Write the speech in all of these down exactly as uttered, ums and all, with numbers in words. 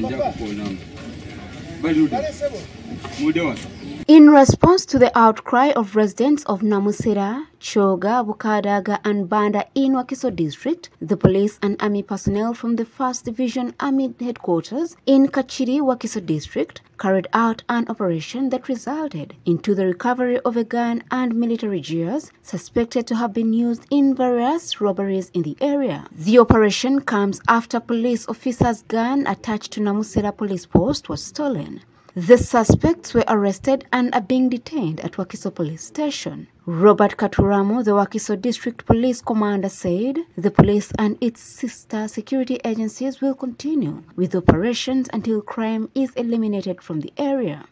In response to the outcry of residents of Namusera, Choga, Bukadaga and Banda in Wakiso district, the police and army personnel from the first Division Army Headquarters in Kachiri, Wakiso district carried out an operation that resulted into the recovery of a gun and military gears suspected to have been used in various robberies in the area. The operation comes after police officers' gun attached to Namusera police post was stolen. The suspects were arrested and are being detained at Wakiso police station. Robert Katuramo, the Wakiso district police commander, said the police and its sister security agencies will continue with operations until crime is eliminated from the area.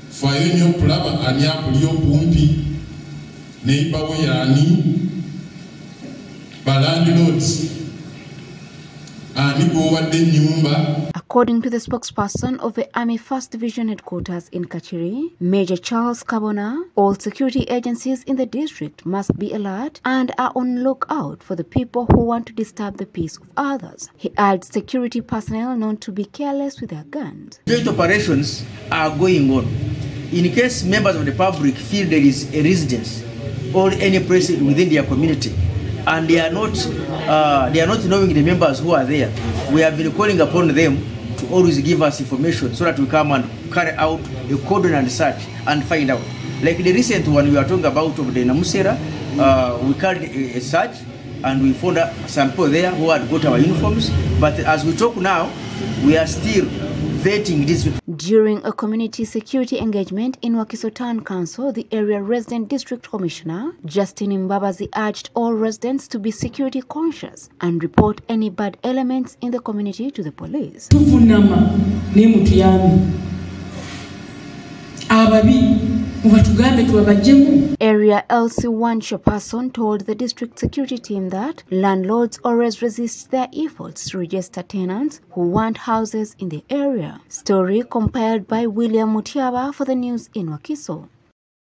According to the spokesperson of the Army first Division Headquarters in Kachiri, Major Charles Kabona, all security agencies in the district must be alert and are on lookout for the people who want to disturb the peace of others. He adds security personnel not to be careless with their guns. Joint operations are going on. In case members of the public feel there is a residence or any place within their community, and they are not uh, they are not knowing the members who are there, we have been calling upon them to always give us information so that we come and carry out a cordon and search and find out. Like the recent one we are talking about of the Namusera, uh, we carried a, a search and we found some people there who had got our uniforms. But as we talk now, we are still vetting these people. During a community security engagement in Wakiso Town Council, the area resident district commissioner, Justin Mbabazi, urged all residents to be security conscious and report any bad elements in the community to the police. Area L C one chairperson told the district security team that landlords always resist their efforts to register tenants who want houses in the area. Story compiled by William Mutiaba for the news in Wakiso.